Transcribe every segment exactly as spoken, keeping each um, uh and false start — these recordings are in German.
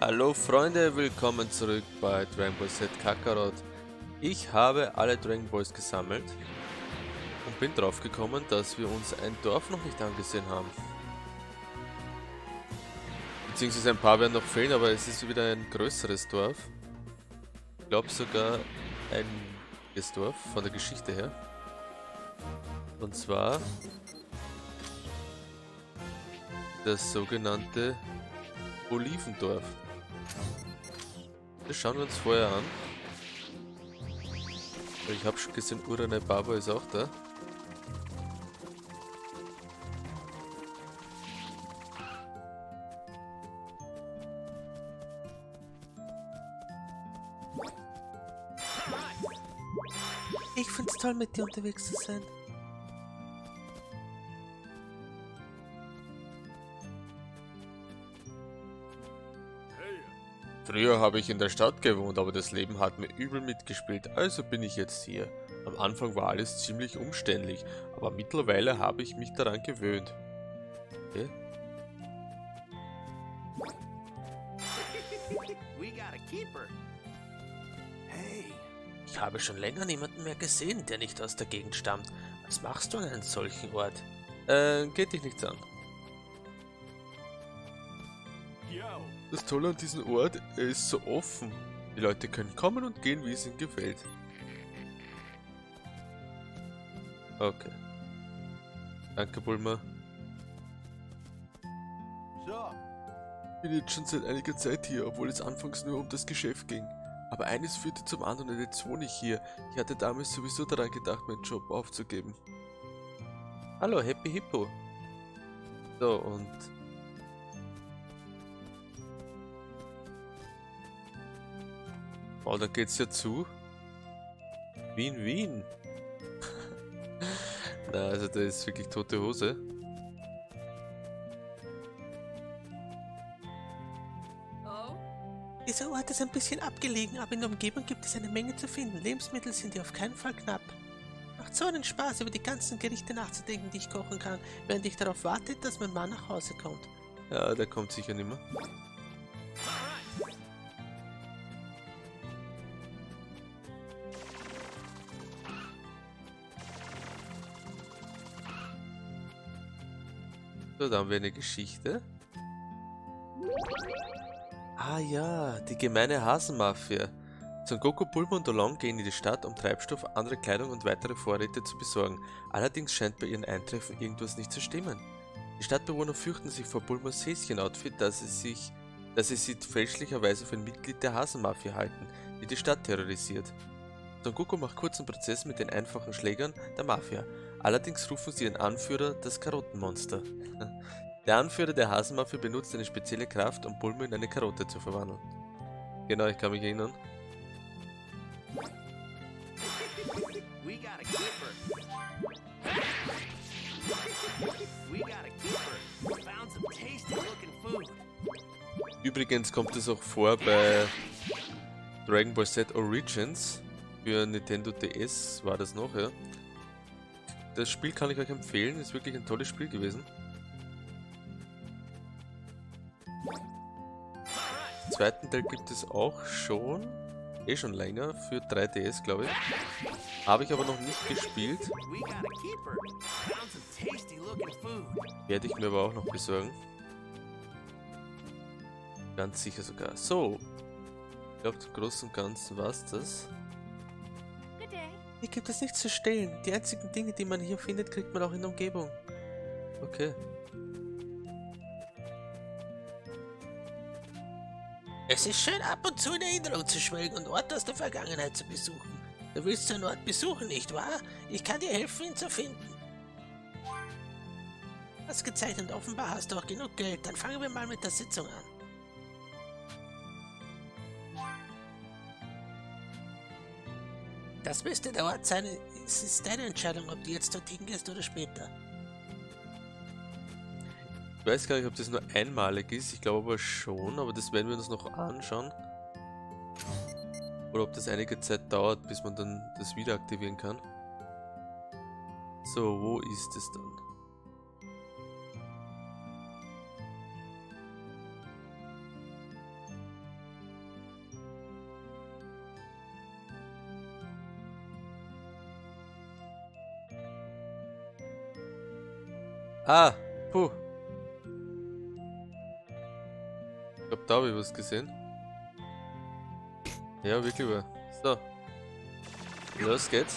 Hallo Freunde, willkommen zurück bei Dragon Ball Z Kakarot. Ich habe alle Dragon Balls gesammelt und bin drauf gekommen, dass wir uns ein Dorf noch nicht angesehen haben. Beziehungsweise ein paar werden noch fehlen, aber es ist wieder ein größeres Dorf. Ich glaube sogar ein wichtiges Dorf von der Geschichte her. Und zwar das sogenannte Olivendorf. Das schauen wir uns vorher an. Ich habe schon gesehen, Urane Baba ist auch da. Ich find's toll, mit dir unterwegs zu sein. Früher habe ich in der Stadt gewohnt, aber das Leben hat mir übel mitgespielt, also bin ich jetzt hier. Am Anfang war alles ziemlich umständlich, aber mittlerweile habe ich mich daran gewöhnt. Okay. Ich habe schon länger niemanden mehr gesehen, der nicht aus der Gegend stammt. Was machst du an einem solchen Ort? Äh, geht dich nichts an. Das Tolle an diesem Ort, er ist so offen. Die Leute können kommen und gehen, wie es ihnen gefällt. Okay. Danke, Bulma. Ich bin jetzt schon seit einiger Zeit hier, obwohl es anfangs nur um das Geschäft ging. Aber eines führte zum anderen und jetzt wohne ich hier. Ich hatte damals sowieso daran gedacht, meinen Job aufzugeben. Hallo, Happy Hippo. So, und... Oh, da geht's ja zu. Wien, Wien. Na, also da ist wirklich tote Hose. Dieser Ort ist ein bisschen abgelegen, aber in der Umgebung gibt es eine Menge zu finden. Lebensmittel sind hier auf keinen Fall knapp. Macht so einen Spaß, über die ganzen Gerichte nachzudenken, die ich kochen kann, während ich darauf warte, dass mein Mann nach Hause kommt. Ja, der kommt sicher nicht mehr. So, da haben wir eine Geschichte. Ah ja, die gemeine Hasenmafia. Son Goku, Bulma und Oolong gehen in die Stadt, um Treibstoff, andere Kleidung und weitere Vorräte zu besorgen. Allerdings scheint bei ihren Eintreffen irgendwas nicht zu stimmen. Die Stadtbewohner fürchten sich vor Bulmas Häschen-Outfit, dass sie sich, dass sie sie fälschlicherweise für ein Mitglied der Hasenmafia halten, die die Stadt terrorisiert. Son Goku macht kurzen Prozess mit den einfachen Schlägern der Mafia. Allerdings rufen sie ihren Anführer, das Karottenmonster. Der Anführer der Hasenmafia benutzt eine spezielle Kraft, um Bulma in eine Karotte zu verwandeln. Genau, ich kann mich erinnern. Übrigens kommt es auch vor bei Dragon Ball Z Origins für Nintendo D S, war das noch, ja. Das Spiel kann ich euch empfehlen, ist wirklich ein tolles Spiel gewesen. Den zweiten Teil gibt es auch schon, eh schon länger, für drei D S, glaube ich. Habe ich aber noch nicht gespielt. Werde ich mir aber auch noch besorgen. Ganz sicher sogar. So, ich glaube, im Großen und Ganzen war es das. Hier gibt es nichts zu stehlen. Die einzigen Dinge, die man hier findet, kriegt man auch in der Umgebung. Okay. Es ist schön, ab und zu in Erinnerung zu schwelgen und Orte aus der Vergangenheit zu besuchen. Du willst so einen Ort besuchen, nicht wahr? Ich kann dir helfen, ihn zu finden. Ausgezeichnet, offenbar hast du auch genug Geld. Dann fangen wir mal mit der Sitzung an. Das müsste der Ort sein. Es ist deine Entscheidung, ob du jetzt dorthin gehst oder später. Ich weiß gar nicht, ob das nur einmalig ist, ich glaube aber schon, aber das werden wir uns noch anschauen. Oder ob das einige Zeit dauert, bis man dann das wieder aktivieren kann. So, wo ist es dann? Ah, puh. Ich glaube, da habe ich was gesehen. Ja, wirklich wahr. So. Los geht's.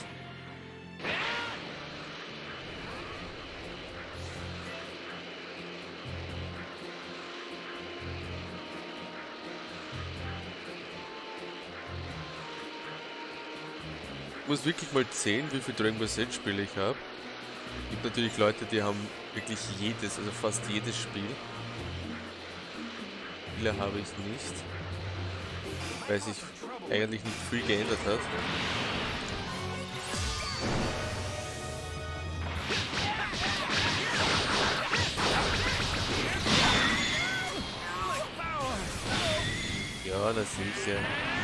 Ich muss wirklich mal sehen, wie viel Dragon Ball Z Spiele ich habe. Es gibt natürlich Leute, die haben wirklich jedes, also fast jedes Spiel. Viele habe ich nicht, weil sich eigentlich nicht viel geändert hat. Ja, das sicher.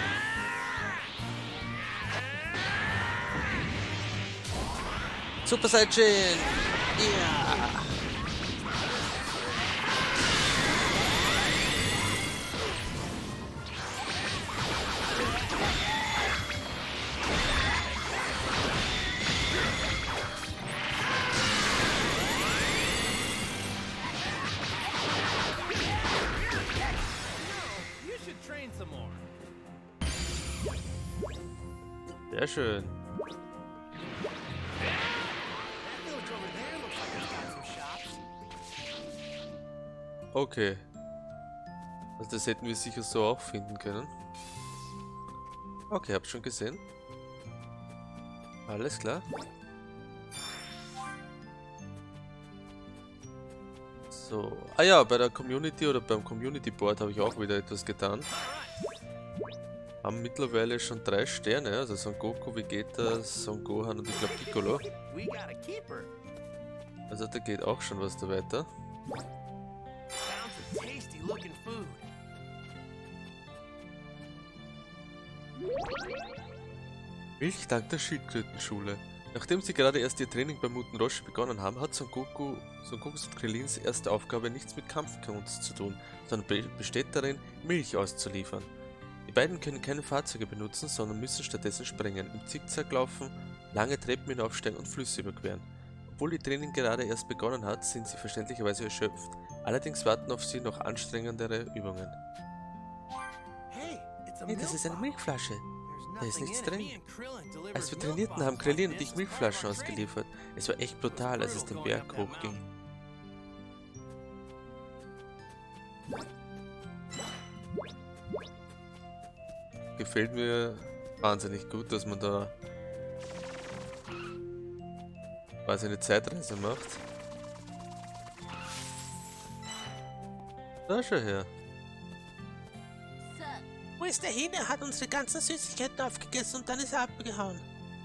Super Saiyan! Ja! Sehr schön. Okay. Also das hätten wir sicher so auch finden können. Okay, hab schon gesehen. Alles klar. So. Ah ja, bei der Community oder beim Community Board habe ich auch wieder etwas getan. Haben mittlerweile schon drei Sterne, also Son Goku, Vegeta, Son Gohan und ich glaube Piccolo. Also da geht auch schon was da weiter. Milch dank der Schildkrötenschule. Nachdem sie gerade erst ihr Training bei Muten Roshi begonnen haben, hat Son Goku, Son Gokus und Krillins erste Aufgabe nichts mit Kampfkunst zu tun, sondern be besteht darin, Milch auszuliefern. Die beiden können keine Fahrzeuge benutzen, sondern müssen stattdessen springen, im Zickzack laufen, lange Treppen hinaufsteigen und Flüsse überqueren. Obwohl die Training gerade erst begonnen hat, sind sie verständlicherweise erschöpft. Allerdings warten auf sie noch anstrengendere Übungen. Hey, das ist eine Milchflasche. Da ist nichts drin. Als wir trainierten, haben Krillin und ich Milchflaschen ausgeliefert. Es war echt brutal, als es den Berg hochging. Gefällt mir wahnsinnig gut, dass man da quasi eine Zeitreise macht. Da schau her. Wo ist der hin? Er hat unsere ganzen Süßigkeiten aufgegessen und dann ist er abgehauen.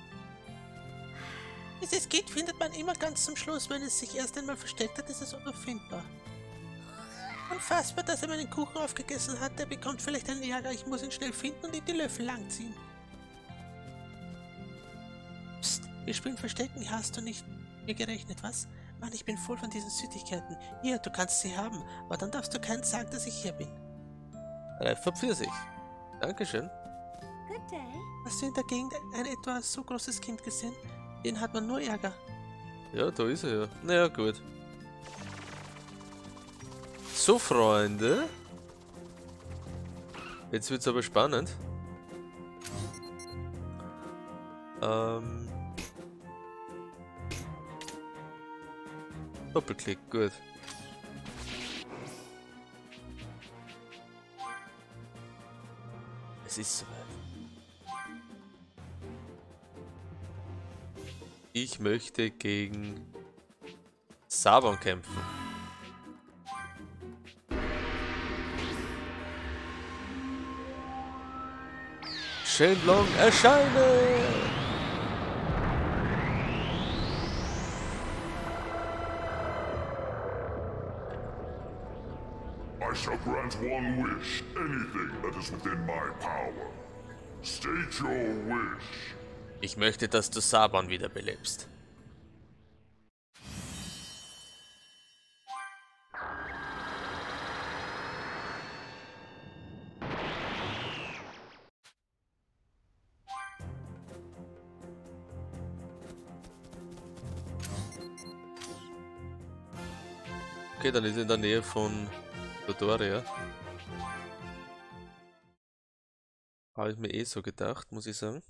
Dieses Kind findet man immer ganz zum Schluss. Wenn es sich erst einmal versteckt hat, ist es unauffindbar. Unfassbar, dass er meinen Kuchen aufgegessen hat. Er bekommt vielleicht einen Ärger. Ich muss ihn schnell finden und ihm die Löffel langziehen. Psst, wir spielen Verstecken. Hast du nicht mir gerechnet, was? Mann, ich bin voll von diesen Süßigkeiten. Hier, du kannst sie haben, aber dann darfst du keinen sagen, dass ich hier bin. Reifer Pfirsich. Dankeschön. Good day. Hast du in der Gegend ein etwa so großes Kind gesehen? Den hat man nur Ärger. Ja, da ist er ja. Naja, gut. So, Freunde. Jetzt wird's aber spannend. Ähm. Doppelklick, gut. Es ist soweit. Ich möchte gegen Sabon kämpfen. Shenlong erscheine! I shall grant one wish, anything that is within my power. State your wish. Ich möchte, dass du Sabon wiederbelebst. Okay, dann ist er in der Nähe von Dodoria. Habe ich mir eh so gedacht, muss ich sagen.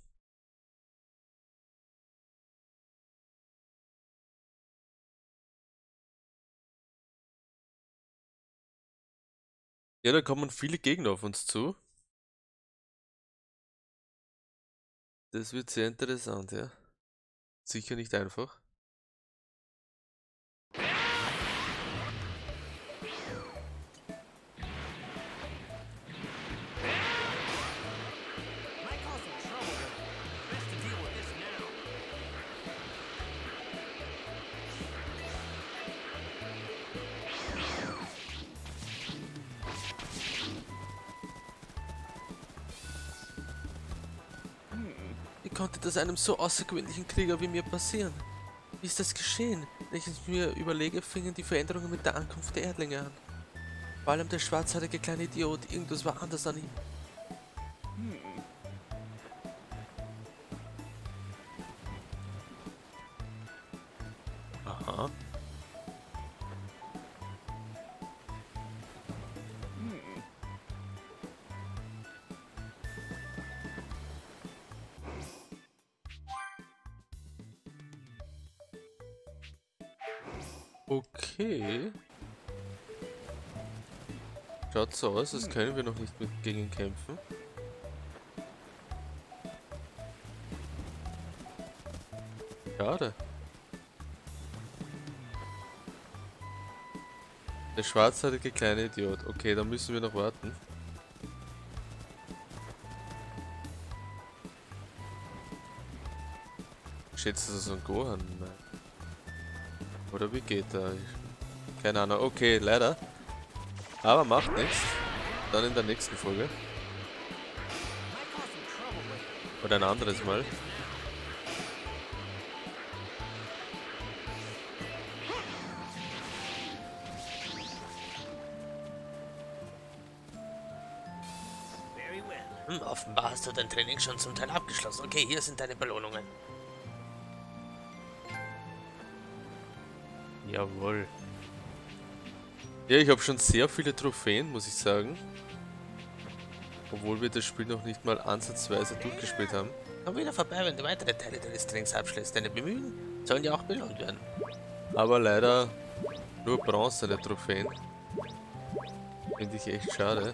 Ja, da kommen viele Gegner auf uns zu. Das wird sehr interessant, ja. Sicher nicht einfach. Wie konnte das einem so außergewöhnlichen Krieger wie mir passieren? Wie ist das geschehen? Wenn ich es mir überlege, fingen die Veränderungen mit der Ankunft der Erdlinge an. Vor allem der schwarzhaarige kleine Idiot, irgendwas war anders an ihm. Aha. Okay. Schaut so aus, als können wir noch nicht mit gegen ihn kämpfen. Schade. Der schwarzhaarige kleine Idiot. Okay, dann müssen wir noch warten. Ich schätze, das ist ein Gohan. Nein. Oder wie geht er? Keine Ahnung. Okay, leider. Aber macht nichts. Dann in der nächsten Folge. Oder ein anderes Mal. Hm, offenbar hast du dein Training schon zum Teil abgeschlossen. Okay, hier sind deine Belohnungen. Jawohl. Ja, ich habe schon sehr viele Trophäen, muss ich sagen. Obwohl wir das Spiel noch nicht mal ansatzweise durchgespielt haben. Komm wieder vorbei, wenn du weitere Teile deines Trainings abschließt. Deine Bemühungen sollen ja auch belohnt werden. Aber leider nur bronzene Trophäen. Finde ich echt schade.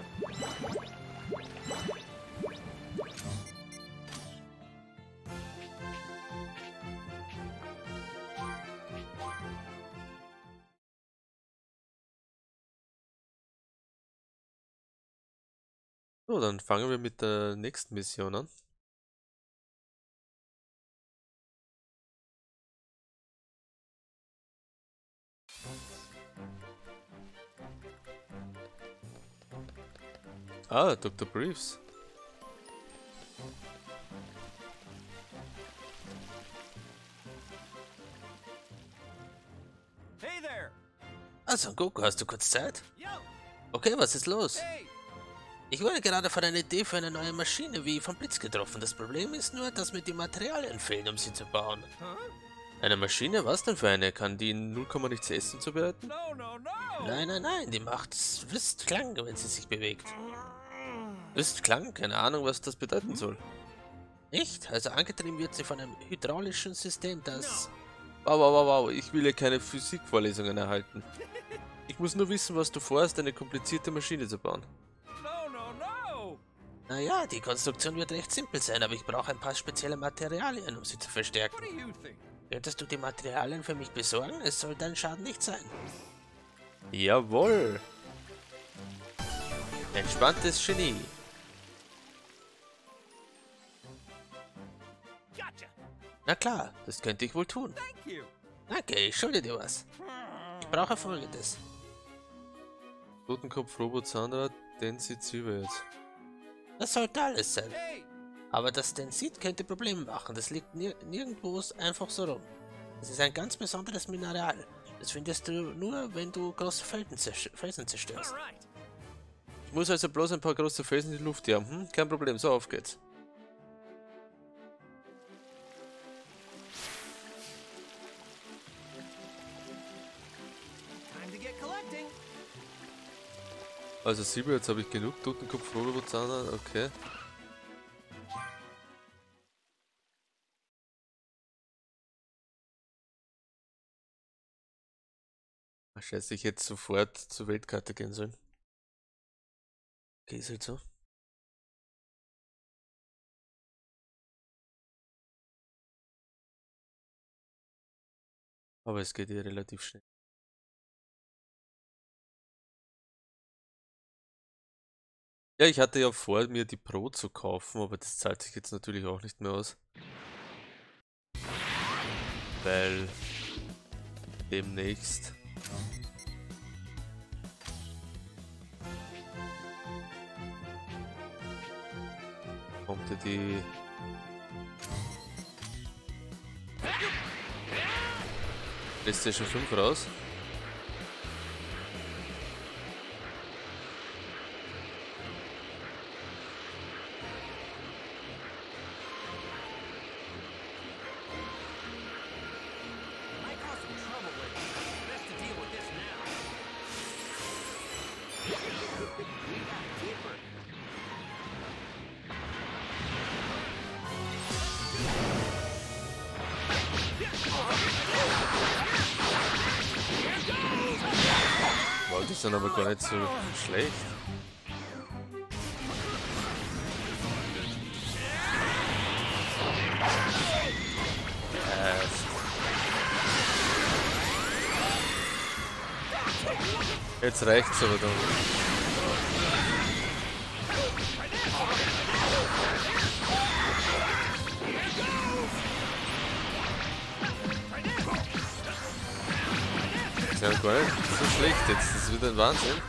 So, dann fangen wir mit der nächsten Mission an. Ah, Doktor Briefs. Hey there! Also, Goku, hast du kurz Zeit? Yo! Okay, was ist los? Hey! Ich wurde gerade von einer Idee für eine neue Maschine wie vom Blitz getroffen. Das Problem ist nur, dass mir die Materialien fehlen, um sie zu bauen. Huh? Eine Maschine? Was denn für eine? Kann die in null Komma nichts Essen zubereiten? No, no, no! Nein, nein, nein, die macht Wüstklang, wenn sie sich bewegt. Wüstklang? Keine Ahnung, was das bedeuten soll. Nicht? Also angetrieben wird sie von einem hydraulischen System, das... Wow, wow, wow, wow, ich will ja keine Physikvorlesungen erhalten. Ich muss nur wissen, was du vorhast, eine komplizierte Maschine zu bauen. No, no, no! Naja, die Konstruktion wird recht simpel sein, aber ich brauche ein paar spezielle Materialien, um sie zu verstärken. What do you think? Könntest du die Materialien für mich besorgen? Es soll dein Schaden nicht sein. Jawohl! Entspanntes Genie. Gotcha! Na klar, das könnte ich wohl tun. Thank you! Danke, ich schulde dir was. Ich brauche Folgendes. Totenkopf-Robot Sandra, Densitzübert. Das sollte alles sein. Hey! Aber das Densit könnte Probleme machen. Das liegt nir nirgendwo einfach so rum. Es ist ein ganz besonderes Mineral. Das findest du nur, wenn du große Felsen, zersch Felsen zerstörst. Alright! Ich muss also bloß ein paar große Felsen in die Luft jagen. Hm? Kein Problem, so auf geht's. Time to get Also Silber, jetzt habe ich genug Totenkopf Robozaner, okay. Ach, scheiße, ich hätte sofort zur Weltkarte gehen sollen. Okay, ist halt so. Aber es geht ja relativ schnell. Ja, ich hatte ja vor, mir die Pro zu kaufen, aber das zahlt sich jetzt natürlich auch nicht mehr aus. Weil demnächst kommt ja die PlayStation fünf raus. Wow, die sind aber gar nicht so schlecht. Äh. Jetzt reicht's aber dann. Das ist ja gar nicht so schlecht jetzt, das ist wieder ein Wahnsinn.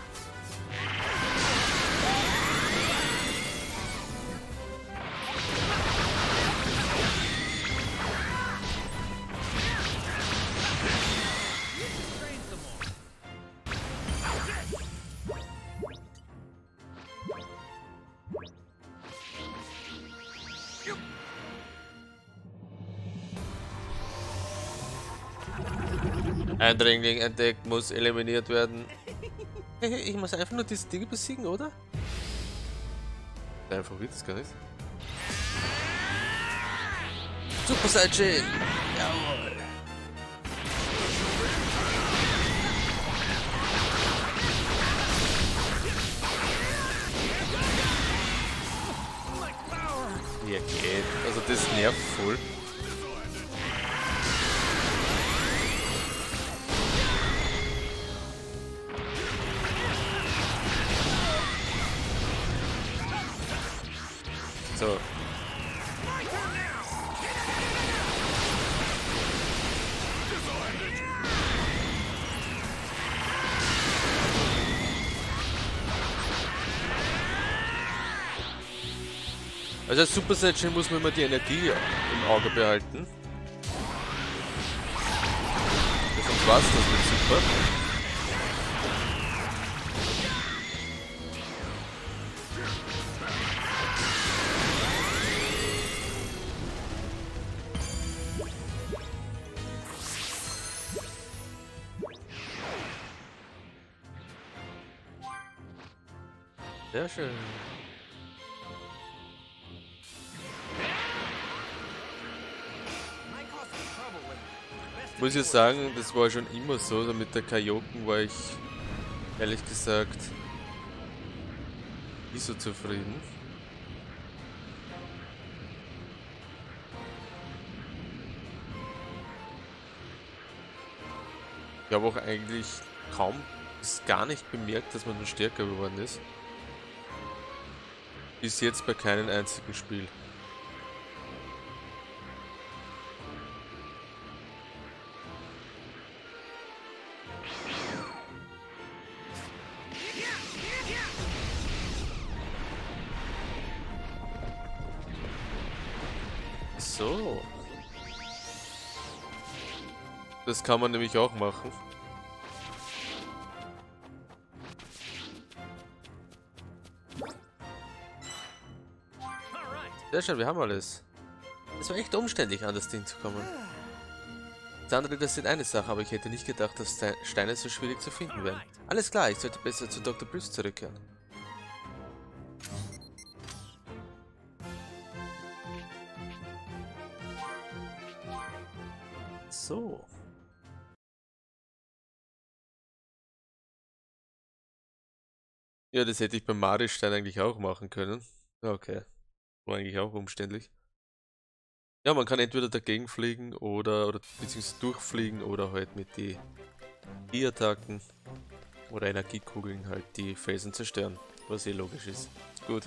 Eindringling entdeckt, muss eliminiert werden. Ich muss einfach nur diese Dinge besiegen, oder? Einfach wird es gar nicht. Super Saiyan! Jawohl! Ja, geht. Also das nervt voll. So. Also als Super Saiyan muss man immer die Energie im Auge behalten. Sonst war es das mit Super. Sehr schön. Muss ich sagen, das war schon immer so, also mit der Kaioken war ich ehrlich gesagt nicht so zufrieden. Ich habe auch eigentlich kaum bis gar nicht bemerkt, dass man dann stärker geworden ist. Bis jetzt bei keinem einzigen Spiel. So. Das kann man nämlich auch machen. Sehr schön, wir haben alles. Es war echt umständlich, an das Ding zu kommen. Das andere, das ist eine Sache, aber ich hätte nicht gedacht, dass Steine so schwierig zu finden wären. Alles klar, ich sollte besser zu Doktor Bruce zurückkehren. so. Ja, das hätte ich beim Mario-Stein eigentlich auch machen können. Okay. War eigentlich auch umständlich. Ja, man kann entweder dagegen fliegen oder, oder beziehungsweise durchfliegen oder halt mit die E-Attacken oder Energiekugeln halt die Felsen zerstören. Was eh logisch ist. Gut.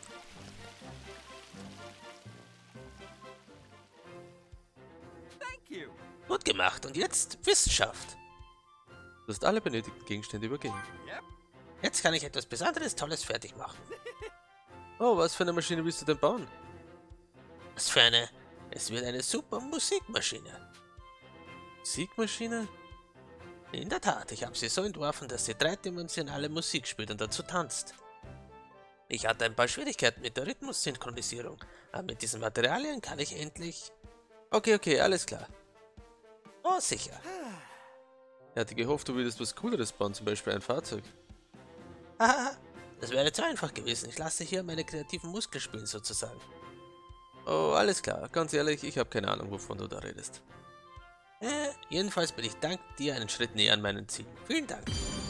Thank you. Gut gemacht. Und jetzt Wissenschaft. Du hast alle benötigten Gegenstände übergeben. Yep. Jetzt kann ich etwas Besonderes, Tolles fertig machen. Oh, was für eine Maschine willst du denn bauen? Was für eine... Es wird eine super Musikmaschine. Musikmaschine? In der Tat, ich habe sie so entworfen, dass sie dreidimensionale Musik spielt und dazu tanzt. Ich hatte ein paar Schwierigkeiten mit der Rhythmussynchronisierung, aber mit diesen Materialien kann ich endlich... Okay, okay, alles klar. Oh, sicher. Ich hatte gehofft, du würdest was Cooleres bauen, zum Beispiel ein Fahrzeug. Haha, das wäre zu einfach gewesen. Ich lasse hier meine kreativen Muskeln spielen, sozusagen. Oh, alles klar. Ganz ehrlich, ich habe keine Ahnung, wovon du da redest. Äh, jedenfalls bin ich dank dir einen Schritt näher an meinen Ziel. Vielen Dank.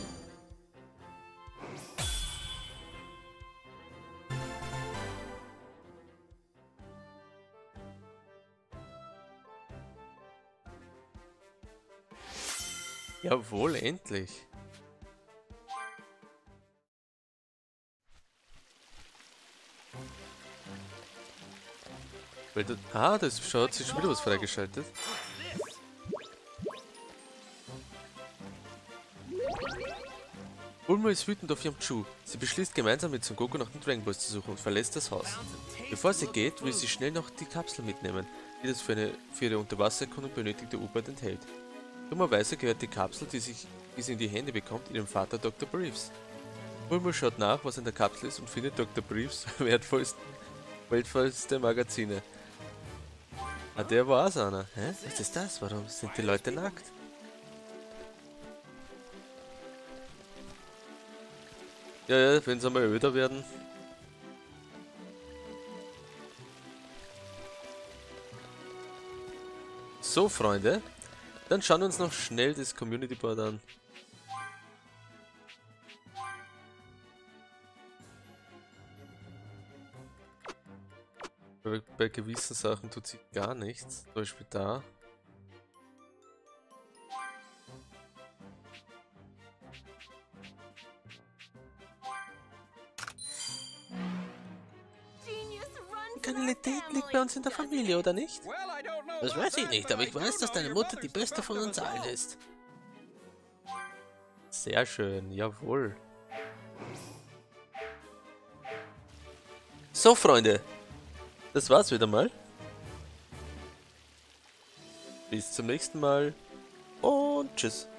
Jawohl, endlich. Weil du, ah, das schaut sich schon wieder was freigeschaltet. Bulma ist wütend auf Yamchu. Sie beschließt gemeinsam mit Son Goku nach den Dragon Balls zu suchen und verlässt das Haus. Bevor sie geht, will sie schnell noch die Kapsel mitnehmen, die das für, eine, für ihre Unterwassererkundung benötigte U-Boot enthält. Dummerweise gehört die Kapsel, die, sich, die sie in die Hände bekommt, ihrem Vater Doktor Briefs. Bulma schaut nach, was in der Kapsel ist und findet Doktor Briefs wertvollste, wertvollste Magazine. Ah, der war's einer. Hä? Was ist das? Warum sind die Leute nackt? Ja, ja, wenn sie mal öder werden. So, Freunde. Dann schauen wir uns noch schnell das Community Board an. Bei, bei gewissen Sachen tut sich gar nichts. Zum Beispiel da. Genialität liegt bei uns in der Familie, oder nicht? Well, I don't know Das about weiß ich that, nicht, but aber I ich do weiß, dass know deine your Mutter mother die keeps beste von up uns with allen the ist. Sehr schön, jawohl. So, Freunde. Das war's wieder mal. Bis zum nächsten Mal. Und tschüss.